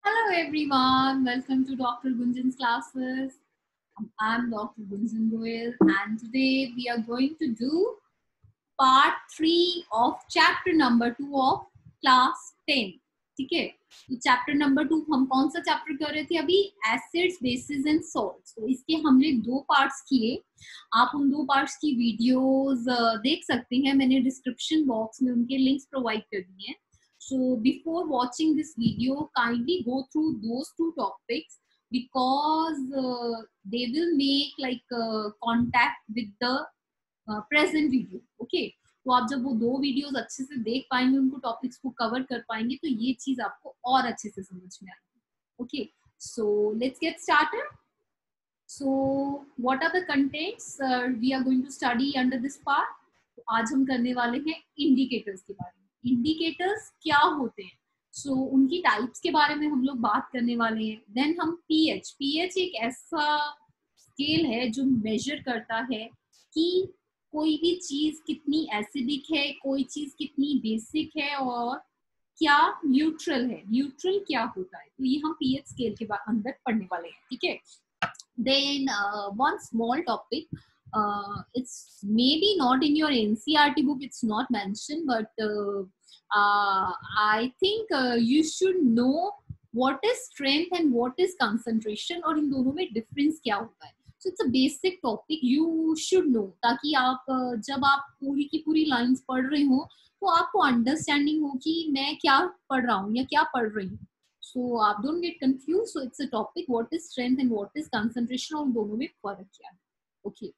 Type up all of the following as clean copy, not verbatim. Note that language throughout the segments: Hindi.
Hello everyone, welcome to Dr. Gunjan's classes. I'm Dr. Gunjan Goyal and today we are going to do part 3 of chapter number 2 of class 10. ठीक है, तो चैप्टर नंबर 2 हम कौन सा चैप्टर कर रहे थे अभी? Acids, bases and salts. तो इसके हमने 2 पार्ट्स किए। आप उन 2 पार्ट्स की वीडियोस देख सकते हैं, मैंने डिस्क्रिप्शन बॉक्स में उनके लिंक्स प्रोवाइड कर दिए हैं। So before watching this video, kindly go through those 2 topics because they will make like contact with the present video. Okay, तो आप जब वो 2 वीडियोस अच्छे से देख पाएंगे, उनको टॉपिक्स को कवर कर पाएंगे, तो ये चीज आपको और अच्छे से समझ में आएगी। Okay, so let's get started. So what are the contents we are going to study under this part? तो आज हम करने वाले हैं इंडिकेटर्स के बारे में। इंडिकेटर्स क्या होते हैं? सो उनकी टाइप्स के बारे में हम लोग बात करने वाले हैं। देन हम पीएच एक ऐसा स्केल है जो मेजर करता है कि कोई भी चीज कितनी एसिडिक है, कोई चीज कितनी बेसिक है और क्या न्यूट्रल है। न्यूट्रल क्या होता है, तो ये हम पीएच स्केल के अंदर पढ़ने वाले हैं। ठीक है, then one small topic, it's maybe not in your NCERT book, it's not mentioned, but I think you should know what is strength and what is concentration और इन दोनों में डिफरेंस क्या होता है। So it's a basic topic you should know, ताकि आप जब आप पूरी की पूरी लाइंस पढ़ रहे हो तो आपको अंडरस्टैंडिंग हो कि मैं क्या पढ़ रहा हूँ या क्या पढ़ रही हूँ। So don't get confused. So it's a topic, what is strength and what is concentration, और दोनों में फर्क क्या है। Okay,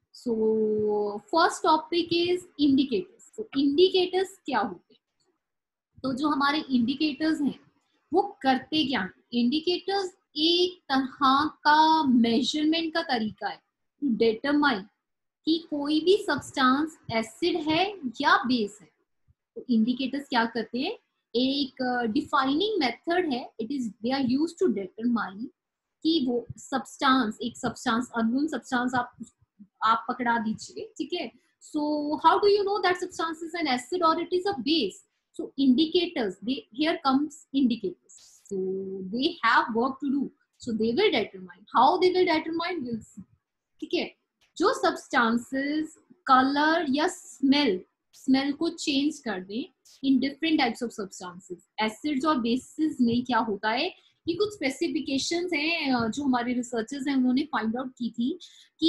so first topic is indicators. So indicators क्या होते हैं? तो जो हमारे indicators हैं वो करते क्या हैं? Indicators एक तरह का measurement का तरीका है to determine कि कोई भी substance acid है या base है। तो indicators क्या करते हैं? एक डिफाइनिंग मेथड है, it is they are used to determine कि वो सब्सटेंस, एक सब्सटेंस, अननोन सब्सटेंस आप पकड़ा दीजिए। ठीक है, so how do you know that substance is an acid और it is a base? So indicators, they here comes indicators, so they have work to do, so they will determine. How they will determine, will see. ठीक है, जो सब्सटेंसेस कलर या स्मेल को चेंज कर दें in different types of substances, acids और बेसिस में क्या होता है, ये कुछ स्पेसिफिकेशंस हैं जो हमारे रिसर्चर्स हैं उन्होंने फाइंड आउट की थी कि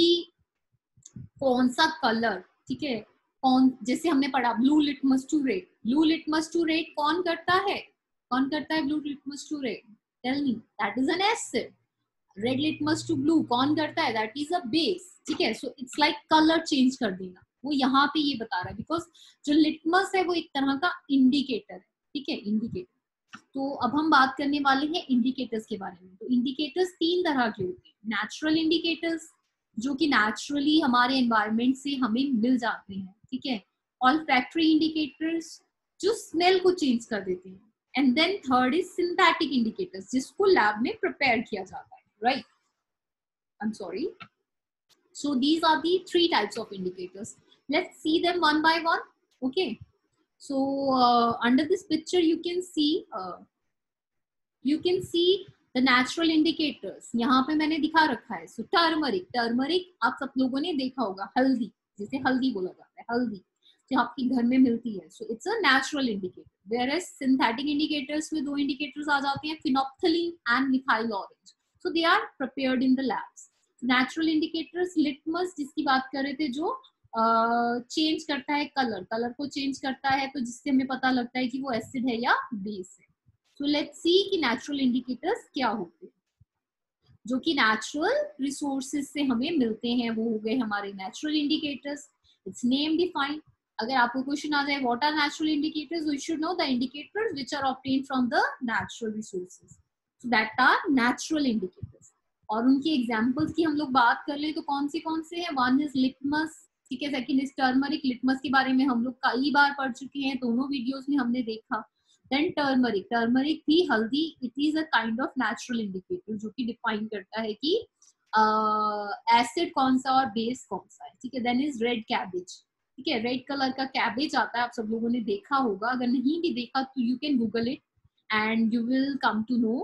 कौन सा कलर, ठीक है, कौन, जैसे हमने पढ़ा blue litmus to red, blue litmus to red कौन करता है? कौन करता है blue litmus to red? Tell me, that is an acid. Red litmus to blue कौन करता है? That is a base. ठीक है, so it's like colour change कर देना, वो यहाँ पे ये बता रहा है, बिकॉज जो लिटमस है वो एक तरह का इंडिकेटर है। ठीक है, इंडिकेटर। तो अब हम बात करने वाले हैं इंडिकेटर्स के बारे में। तो इंडिकेटर्स 3 तरह के होते हैं। नेचुरल इंडिकेटर्स जो कि नेचुरली हमारे एनवायरनमेंट से हमें मिल जाते हैं। ठीक है, ऑल्फैक्टरी इंडिकेटर्स जो स्मेल को चेंज कर देते हैं, and then third is synthetic indicators जिसको लैब में प्रिपेयर किया जाता है। Right, I'm sorry. So these are the 3 types of indicators. Let's see them one by one. Okay, so under this picture you can see the natural indicators. यहाँ पे मैंने दिखा रखा है। So टर्मरिक आप सब लोगों ने देखा होगा, हल्दी, जिसे हल्दी बोला जाता है, हल्दी जो आपके घर में मिलती है। So it's a natural indicator. Whereas synthetic indicators में 2 indicators आ जाते हैं, phenolphthalein and methyl orange. So they are prepared in the labs. Natural indicators, litmus जिसकी बात कर रहे थे, जो चेंज करता है कलर को चेंज करता है, तो जिससे हमें पता लगता है कि वो एसिड है या बेस है। सो लेट्स सी कि नेचुरल इंडिकेटर्स क्या होते हैं जो कि नेचुरल रिसोर्सेज से हमें मिलते हैं। वो हो गए हमारे natural indicators. Its name defined. अगर आपको क्वेश्चन आ जाए what are natural indicators, you should know the indicators which are obtained from the natural resources, so that are natural indicators. और उनकी एग्जांपल्स की हम लोग बात कर ले तो कौन से हैं? वन इज लिटमस, ठीक है, सेकंड इज टर्मरिक। लिटमस के बारे में हम लोग कई बार पढ़ चुके हैं, दोनों वीडियोस में हमने देखा। देन टर्मरिक भी हल्दी, it is a kind of natural indicator जो कि डिफाइन करता है कि एसिड कौन सा और बेस कौन सा है। ठीक है, देन इज रेड कैबेज। ठीक है, रेड कलर का कैबेज आता है, आप सब लोगों ने देखा होगा, अगर नहीं भी देखा तो you can Google it and you will come to know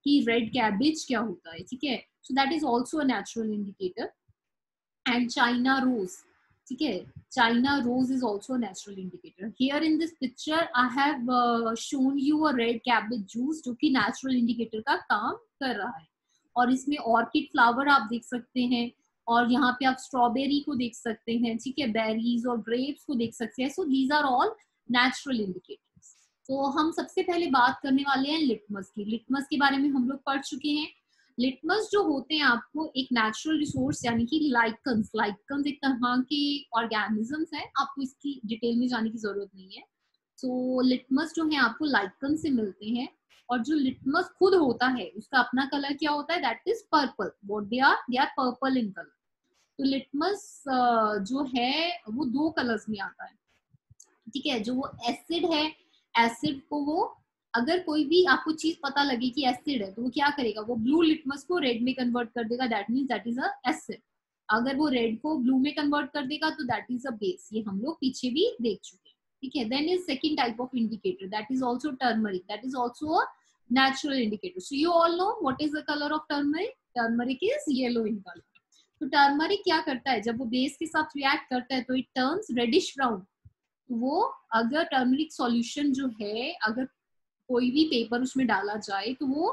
कि रेड कैबेज क्या होता है, ठीक है. So that is also a natural indicator. And China rose, ठीक है, China rose is also a natural indicator. Here in this picture I have shown you a red cabbage juice जो कि नेचुरल इंडिकेटर का काम कर रहा है. और इसमें ऑर्किड फ्लावर आप देख सकते हैं, और यहाँ पे आप स्ट्रॉबेरी को देख सकते हैं, ठीक है, बेरीज और ग्रेप्स को देख सकते हैं. So these are all natural indicators. तो हम सबसे पहले बात करने वाले हैं लिटमस की. लिटमस के बारे में हम लोग पढ़ चुके हैं. लिटमस जो होते हैं आपको एक नेचुरल रिसोर्स यानी कि लाइकन्स, लाइकन्स एक तरह के ऑर्गेनिजम्स हैं, आपको इसकी डिटेल में जाने की जरूरत नहीं है. सो लिटमस जो है आपको लाइकन से मिलते हैं. और जो लिटमस खुद होता है उसका अपना कलर क्या होता है, that is purple. What they are purple in colour. तो लिटमस जो है वो दो कलर्स में आता है, ठीक है. जो वो एसिड है, एसिड को वो, अगर कोई भी आपको चीज पता लगे कि एसिड है तो वो क्या करेगा, वो ब्लू लिटमस को रेड में कन्वर्ट कर देगा, that means that is a acid. अगर वो रेड को ब्लू में कन्वर्ट कर देगा तो दैट इज अ बेस. ये हम लोग पीछे भी देख चुके हैं, ठीक है. Then is second type of indicator, that is also turmeric. That is also a natural indicator. So you all know what is the color of turmeric? Turmeric is yellow in color. तो टर्मरिक क्या करता है, जब वो बेस के साथ रिएक्ट करता है तो इट टर्न्स रेडिश ब्राउन. वो अगर टर्मरिक सॉल्यूशन जो है, अगर कोई भी पेपर उसमें डाला जाए तो वो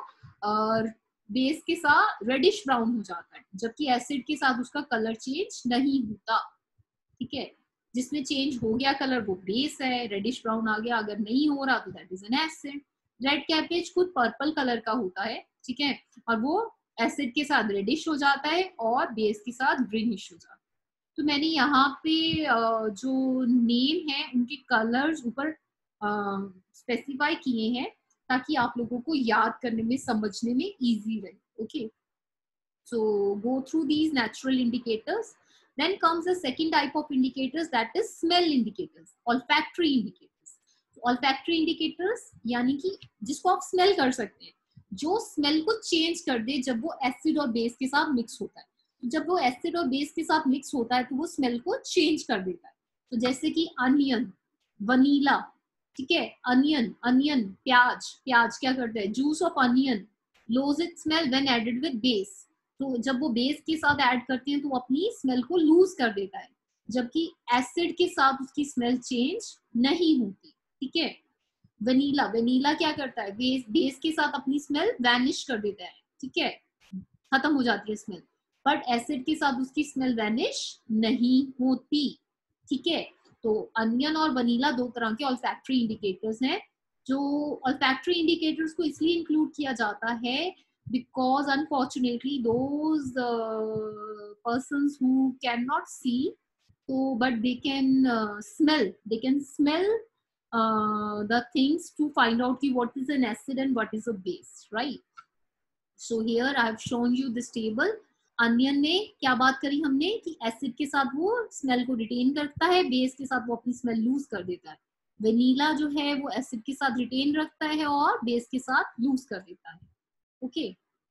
बेस के साथ रेडिश ब्राउन हो जाता है, जबकि एसिड के साथ उसका कलर चेंज नहीं होता, ठीक है. जिसमें चेंज हो गया कलर वो बेस है, रेडिश ब्राउन आ गया. अगर नहीं हो रहा तो that is an acid. Red cabbage खुद पर्पल कलर का होता है, ठीक है, और वो एसिड के साथ रेडिश हो जाता है और बेस के साथ ग्रीनिश हो जाता है. तो मैंने यहाँ पे जो नेम है उनके कलर्स ऊपर स्पेसिफाई किए हैं ताकि आप लोगों को याद करने में, समझने में इजी रहे. Okay, so go through these natural indicators. Then comes the second type of indicators, that is smell indicators, olfactory indicators. olfactory indicators यानी कि जिसको आप स्मेल कर सकते हैं, जो स्मेल को चेंज कर दे जब वो एसिड और बेस के साथ मिक्स होता है. जब वो एसिड और बेस के साथ मिक्स होता है तो वो स्मेल को चेंज कर देता है. तो जैसे कि अनियन, वनीला, ठीक है, अनियन, अनियन, प्याज, प्याज क्या करता है, juice of onion lose it smell when added with base. तो जब वो बेस के साथ ऐड करते हैं तो वो अपनी स्मेल को लूज कर देता है, जबकि एसिड के साथ उसकी स्मेल चेंज नहीं होती, ठीक है. वनीला, वनीला क्या करता है, बेस के साथ अपनी स्मेल वैनिश कर देता है, ठीक है, खत्म हो जाती है स्मेल. बट एसिड के साथ उसकी स्मेल वैनिश नहीं होती, ठीक है. तो अनियन और वनीला दो तरह के ऑल्फैक्टरी इंडिकेटर्स हैं. जो ऑल्फैक्टरी इंडिकेटर्स को इसलिए इंक्लूड किया जाता है because unfortunately those persons who cannot see, so but they can smell the things to find out ki what is an acid and what is a base, right? So here I have shown you this table. Onion में क्या बात करी हमने कि एसिड के साथ वो स्मेल को रिटेन करता है, बेस के साथ वो अपनी स्मेल लूज कर देता है. वेनिला जो है वो एसिड के साथ रिटेन रखता है और बेस के साथ लूज कर देता है. Okay,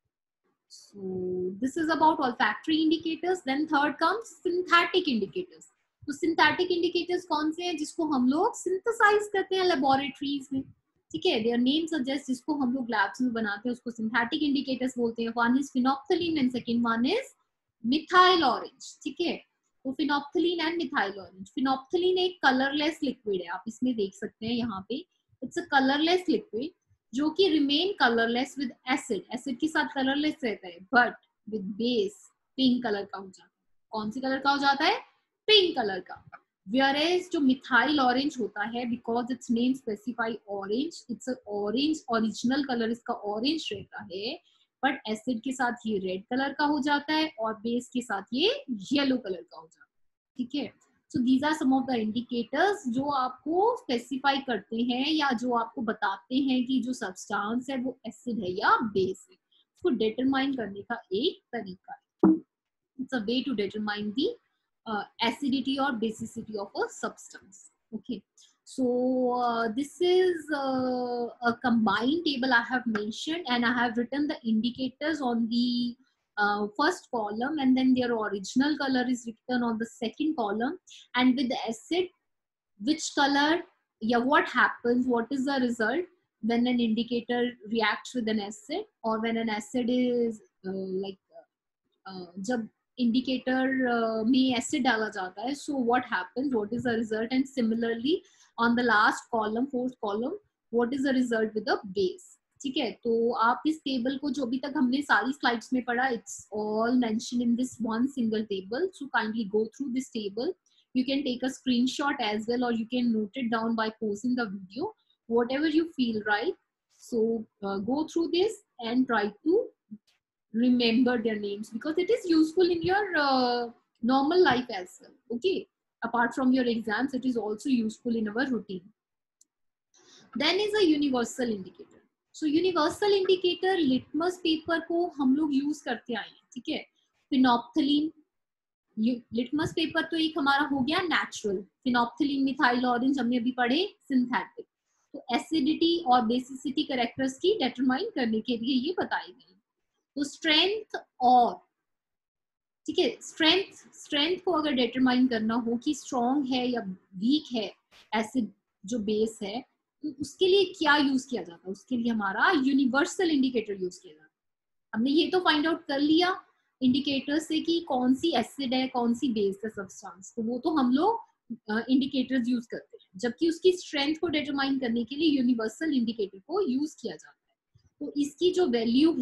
so this is about olfactory indicators. Then third comes synthetic indicators. तो synthetic indicators कौन से हैं, जिसको हम लोग synthesize करते हैं laboratories में, ठीक है. their name suggests जिसको हम लोग labs में बनाते हैं उसको synthetic indicators बोलते हैं. one is phenolphthalein and second one is methyl orange, ठीक है. तो phenolphthalein and methyl orange. phenolphthalein एक colorless liquid है, आप इसमें देख सकते हैं यहाँ पे. it's a colorless liquid जो कि remain colourless with acid. Acid के साथ कलरलेस रहता है but with base pink colour का हो जाता है. कौन सी कलर का हो जाता है, पिंक कलर का. whereas जो मिथाइल ऑरेंज होता है, because its name specify orange, it's orange, original colour इसका ऑरेंज रहता है, बट एसिड के साथ ये रेड कलर का हो जाता है और बेस के साथ ये येलो कलर का हो जाता है, ठीक है. So these are some of the indicators जो आपको स्पेसिफाई करते हैं या जो आपको बताते हैं कि जो सब्सटेंस है वो एसिड है या बेस है. उसको डिटरमाइन करने का एक तरीका है. It's a way to determine the acidity or basicity of a substance. Okay, so this is a combined table I have mentioned, and I have written the indicators on the first column, and then their original color is written on the second column. And with the acid, which color, yeah, what happens, what is the result, when an indicator reacts with an acid, or when an acid is जब इंडिकेटर में एसिड डाला जाता है, so what happens, what is the result, and similarly on the last column, fourth column, what is the result with the base. ठीक है, तो आप इस टेबल को जो अभी तक हमने सारी स्लाइड्स में पढ़ा, it's all mention in this one single table. So kindly go through this table. You can take a screenshot as well, or you can note it down by pausing the video, whatever you feel right. So go through this and try to remember their names, because it is useful in your normal life as well. Okay, apart from your exams, it is also useful in our routine. Then is a universal indicator. So universal indicator, litmus paper को हम लोग यूज करते आए हैं. ठीक है, phenolphthalein, लिटमस पेपर तो एक हमारा हो गया नेचुरल, फिनोप्थिलीन, मिथाइल ऑरेंज हमने अभी पढ़े सिंथेटिक. तो एसिडिटी और बेसिसिटी कैरेक्टर्स की डिटरमाइन करने के लिए ये बताई गई. तो स्ट्रेंथ, और ठीक है, स्ट्रेंथ को अगर डिटरमाइन करना हो कि स्ट्रॉन्ग है या वीक है एसिड जो बेस है, तो उसके लिए क्या यूज किया जाता है, उसके लिए हमारा यूनिवर्सल इंडिकेटर यूज किया जाता है. हमने ये तो फाइंड आउट कर लिया इंडिकेटर से कि कौन सी एसिड है, कौन सी बेस है सब्सटेंस, तो वो तो हम लोग इंडिकेटर्स यूज करते हैं. जबकि उसकी स्ट्रेंथ को डिटरमाइन करने के लिए यूनिवर्सल इंडिकेटर को यूज किया जाता है. तो इसकी जो वैल्यू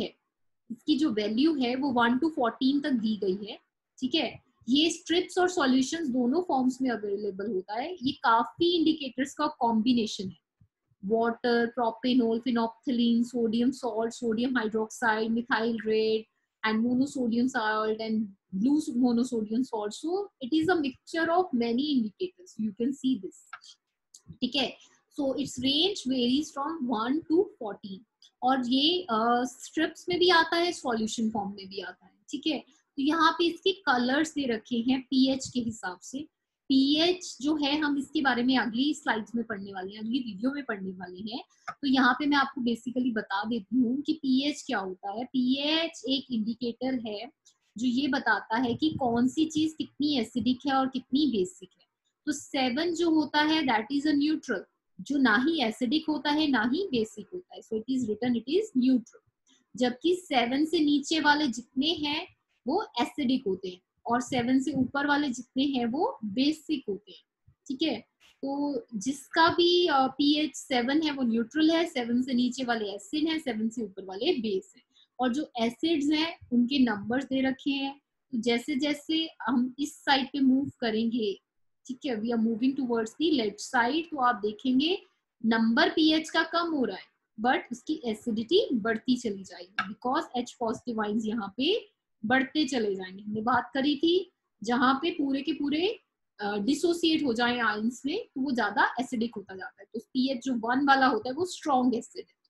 है वो 1 to 14 तक दी गई है. ठीक है, ये स्ट्रिप्स और सॉल्यूशंस दोनों फॉर्म्स में अवेलेबल होता है. ये काफी इंडिकेटर्स का कॉम्बिनेशन है. Water, propanol, phenolphthalein, sodium salt, sodium hydroxide, methyl red, and monosodium salt and blue monosodium salt. So it is a mixture of many indicators. You can see this. ठीक है, so its range varies from 1 to 14. और ये स्ट्रिप्स में भी आता है, सॉल्यूशन फॉर्म में भी आता है. ठीक है, तो यहाँ पे इसके कलर्स दे रखे हैं पीएच के हिसाब से. पीएच जो है हम इसके बारे में अगली स्लाइड्स में पढ़ने वाले हैं, अगली वीडियो में पढ़ने वाले हैं. तो यहाँ पे मैं आपको बेसिकली बता देती हूँ कि पीएच क्या होता है. पीएच एक इंडिकेटर है जो ये बताता है कि कौन सी चीज कितनी एसिडिक है और कितनी बेसिक है. तो 7 जो होता है दैट इज अ न्यूट्रल, जो ना ही एसिडिक होता है ना ही बेसिक होता है. So it is written, it is neutral. जबकि 7 से नीचे वाले जितने हैं वो एसिडिक होते हैं, और 7 से ऊपर वाले जितने हैं वो बेसिक होते हैं. ठीक है, तो जिसका भी pH 7 है वो न्यूट्रल है, 7 से नीचे वाले एसिड हैं, 7 से ऊपर वाले बेस हैं. और जो एसिड्स हैं उनके नंबर्स दे रखे हैं. तो जैसे जैसे हम इस साइड पे मूव करेंगे, ठीक है, we are moving towards the left side, तो आप देखेंगे नंबर pH का कम हो रहा है बट उसकी एसिडिटी बढ़ती चली जाएगी, बिकॉज H पॉजिटिव आइंस यहाँ पे बढ़ते चले जाएंगे. हमने बात करी थी जहां पे पूरे के पूरे डिसोसिएट हो जाए आयंस में, तो वो ज्यादा एसिडिक होता जाता है. तो पीएच जो 1 वाला होता है वो स्ट्रॉन्ग एसिड है,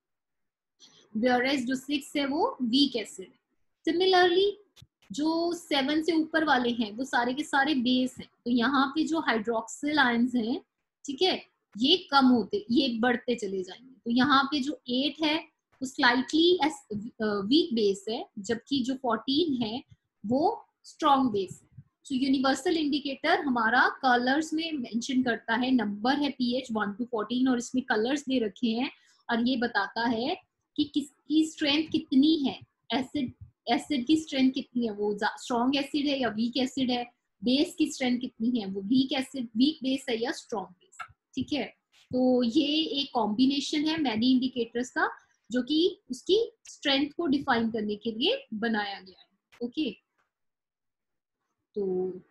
whereas जो 6 है वो वीक एसिड है. सिमिलरली जो 7 से ऊपर वाले हैं वो सारे के सारे बेस हैं. तो यहाँ पे जो हाइड्रोक्सिल आयंस हैं, ठीक है, ये कम होते, ये बढ़ते चले जाएंगे. तो यहाँ पे जो 8 है वो स्लाइटली वीक बेस है, जबकि जो 14 है वो स्ट्रॉन्ग बेस है. सो यूनिवर्सल इंडिकेटर हमारा कलर्स में मेंशन करता है. नंबर है पीएच 1 to 14 और इसमें कलर्स दे रखे हैं, और ये बताता है कि किसकी स्ट्रेंथ कितनी है, एसिड की स्ट्रेंथ कितनी है, वो स्ट्रॉन्ग एसिड है या वीक एसिड है. बेस की स्ट्रेंथ कितनी है, वो वीक एसिड, वीक बेस है या स्ट्रॉन्ग बेस. ठीक है, तो ये एक कॉम्बिनेशन है मैनी इंडिकेटर्स का, जो कि उसकी स्ट्रेंथ को डिफाइन करने के लिए बनाया गया है. ओके, तो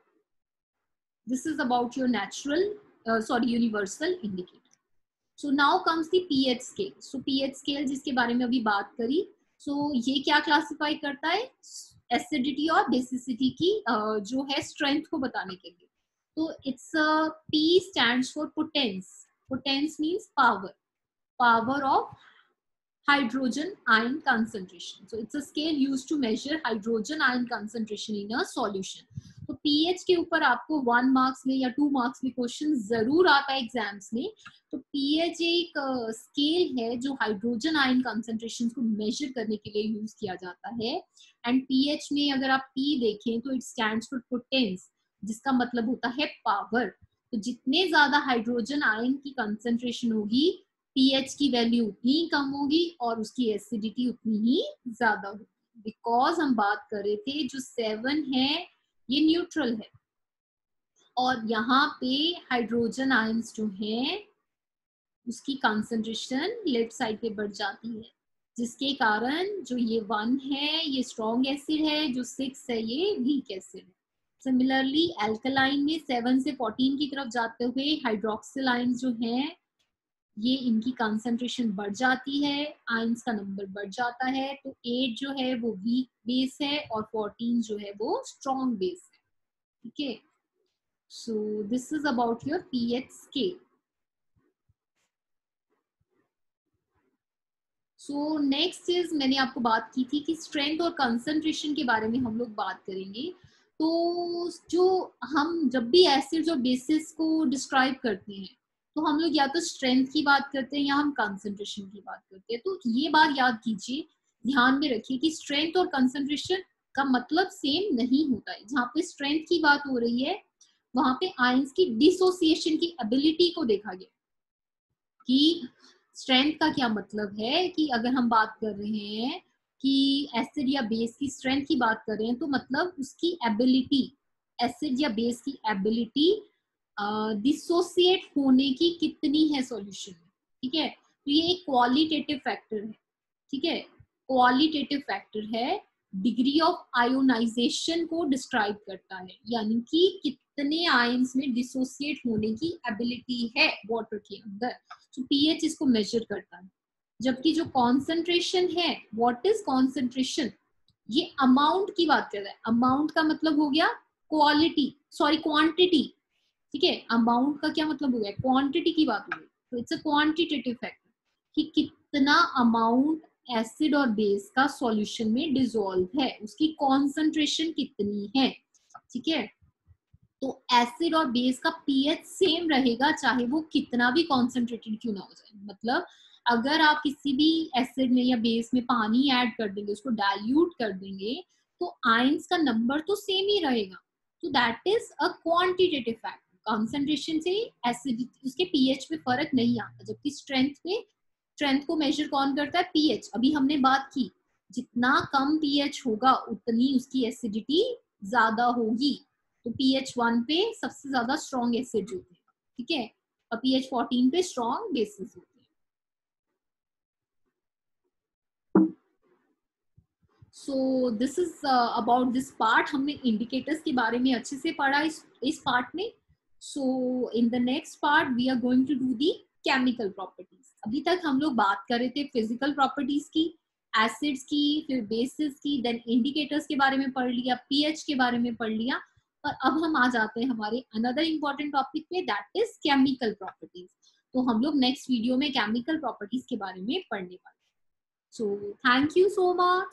this is about your universal indicator. So now comes the pH scale. So pH scale जिसके बारे में अभी बात करी, सो ये क्या क्लासिफाई करता है, एसिडिटी और बेसिसिटी की जो है स्ट्रेंथ को बताने के लिए. तो it's P stands for potence. Potence means power of hydrogen ion concentration. So it's a scale used to measure hydrogen ion concentration in a solution. तो pH के ऊपर आपको 1 मार्क्स में या 2 मार्क्स में क्वेश्चन जरूर आता है एग्जाम्स में. तो pH एक स्केल है जो हाइड्रोजन आयन कंसंट्रेशन को मेजर करने के लिए यूज किया जाता है. एंड pH में अगर आप P देखें तो इट स्टैंड्स फॉर पोटेंस, जिसका मतलब होता है पावर. तो जितने ज्यादा हाइड्रोजन आयन की कंसंट्रेशन होगी, पीएच की वैल्यू उतनी ही कम होगी और उसकी एसिडिटी उतनी ही ज्यादा होगी। बिकॉज हम बात कर रहे थे जो 7 है ये न्यूट्रल है और यहाँ पे हाइड्रोजन आयंस जो हैं उसकी कंसंट्रेशन लेफ्ट साइड पे बढ़ जाती है, जिसके कारण जो ये 1 है ये स्ट्रॉन्ग एसिड है, जो 6 है ये वीक एसिड है। सिमिलरली एल्कलाइन में 7 से 14 की तरफ जाते हुए हाइड्रोक्सिल आयंस जो हैं ये इनकी कंसंट्रेशन बढ़ जाती है, आयंस का नंबर बढ़ जाता है, तो 8 जो है वो वीक बेस है और 14 जो है वो स्ट्रॉन्ग बेस है। ठीक है, so this is about your pH scale. So next is, मैंने आपको बात की थी कि स्ट्रेंथ और कंसंट्रेशन के बारे में हम लोग बात करेंगे। तो जो हम जब भी एसिड्स और बेसिस को डिस्क्राइब करते हैं तो हम लोग या तो स्ट्रेंथ की बात करते हैं या हम कंसंट्रेशन की बात करते हैं। तो ये बात याद कीजिए, ध्यान में रखिए कि स्ट्रेंथ और कंसंट्रेशन का मतलब सेम नहीं होता है। जहाँ पे स्ट्रेंथ की बात हो रही है वहां पे आयंस की डिसोसिएशन की एबिलिटी को देखा गया कि स्ट्रेंथ का क्या मतलब है कि अगर हम बात कर रहे हैं कि एसिड या बेस की स्ट्रेंथ की बात कर रहे हैं तो मतलब उसकी एबिलिटी, एसिड या बेस की एबिलिटी डिसोसिएट होने की कितनी है सॉल्यूशन में। ठीक है, तो ये एक क्वालिटेटिव फैक्टर है। ठीक है, क्वालिटेटिव फैक्टर है, डिग्री ऑफ आयोनाइजेशन को डिस्क्राइब करता है, यानी कि कितने आयंस में डिसोसिएट होने की एबिलिटी है वाटर के अंदर। तो पीएच इसको मेजर करता है। जबकि जो कॉन्सेंट्रेशन है, व्हाट इज कॉन्सेंट्रेशन, ये अमाउंट की बात कर रहा है। अमाउंट का मतलब हो गया क्वालिटी, सॉरी क्वांटिटी। ठीक है, अमाउंट का क्या मतलब हो गया, क्वांटिटी की बात हो गई। तो इट्स अ क्वांटिटेटिव फैक्टर कि कितना अमाउंट एसिड और बेस का सॉल्यूशन में डिसॉल्व है, उसकी कॉन्सेंट्रेशन कितनी है। ठीक है, तो एसिड और बेस का पीएच सेम रहेगा चाहे वो कितना भी कॉन्सेंट्रेटेड क्यों ना हो जाए। मतलब अगर आप किसी भी एसिड में या बेस में पानी ऐड कर देंगे, उसको डाइल्यूट कर देंगे, तो आयंस का नंबर तो सेम ही रहेगा। तो that is a quantitative factor. Concentration से एसिडिटी, उसके पीएच पे फर्क नहीं आता। जबकि स्ट्रेंथ पे, स्ट्रेंथ को मेजर कौन करता है, पीएच। अभी हमने बात की जितना कम पीएच होगा उतनी उसकी एसिडिटी ज्यादा होगी। तो पीएच 1 पे सबसे ज्यादा स्ट्रॉन्ग एसिड होते हैं। ठीक है, और पीएच 14 पे स्ट्रॉन्ग बेसिस होते हैं। So this is about this part. हमने इंडिकेटर्स के बारे में अच्छे से पढ़ा इस पार्ट में। So in the next part we are going to do the chemical properties. अभी तक हम लोग बात कर रहे थे फिजिकल प्रॉपर्टीज की, एसिड्स की, फिर बेसिस की, देन इंडिकेटर्स के बारे में पढ़ लिया, पीएच के बारे में पढ़ लिया। और अब हम आ जाते हैं हमारे अनदर इंपॉर्टेंट टॉपिक पे, दैट इज केमिकल प्रॉपर्टीज। तो हम लोग नेक्स्ट वीडियो में केमिकल प्रॉपर्टीज के बारे में पढ़ने वाले। So thank you so much.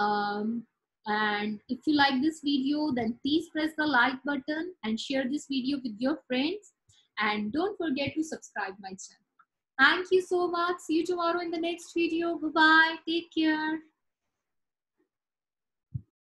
And if you like this video, then please press the like button and share this video with your friends. And don't forget to subscribe my channel. Thank you so much. See you tomorrow in the next video. Bye bye. Take care.